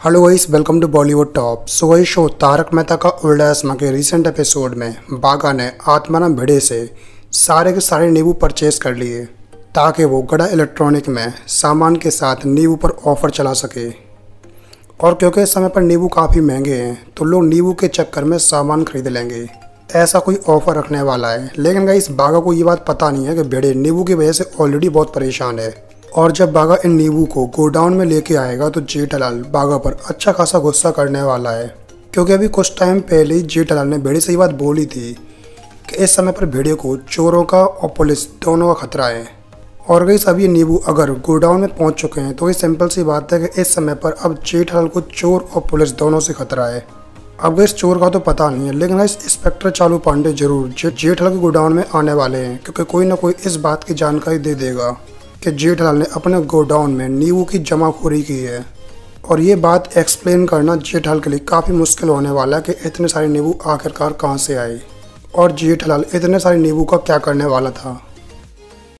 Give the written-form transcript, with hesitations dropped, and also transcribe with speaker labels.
Speaker 1: Hello guys, welcome to Bollywood top. So वही show Tarak Mehta का उल्टा चश्मा के रिसेंट एपिसोड में बाघा ने आत्माराम भिड़े से सारे के सारे नींबू परचेज कर लिए ताकि वो गड़ा इलेक्ट्रॉनिक में सामान के साथ नींबू पर ऑफर चला सके। और क्योंकि इस समय पर नींबू काफ़ी महंगे हैं तो लोग नींबू के चक्कर में सामान खरीद लेंगे, ऐसा कोई ऑफर रखने वाला है। लेकिन गाइस बाघा को ये बात पता नहीं है कि भिड़े नींबू की वजह से ऑलरेडी बहुत परेशान है। और जब बाघा इन नींबू को गोडाउन में लेके आएगा तो जेठालाल बाघा पर अच्छा खासा गुस्सा करने वाला है, क्योंकि अभी कुछ टाइम पहले ही जेठालाल ने भिड़े से ये बात बोली थी कि इस समय पर भिड़े को चोरों का और पुलिस दोनों का खतरा है। और गाइस अब ये नींबू अगर गोडाउन में पहुंच चुके हैं तो ये सिंपल सी बात है कि इस समय पर अब जेठालाल को चोर और पुलिस दोनों से खतरा है। अब इस चोर का तो पता नहीं है, लेकिन इस इंस्पेक्टर चालू पांडे जरूर जेठालाल के गोडाउन में आने वाले हैं, क्योंकि कोई ना कोई इस बात की जानकारी दे देगा कि जेठालाल ने अपने गोडाउन में नींबू की जमाखोरी की है। और ये बात एक्सप्लेन करना जेठालाल के लिए काफ़ी मुश्किल होने वाला है कि इतने सारे नींबू आखिरकार कहाँ से आए और जेठालाल इतने सारे नींबू का क्या करने वाला था।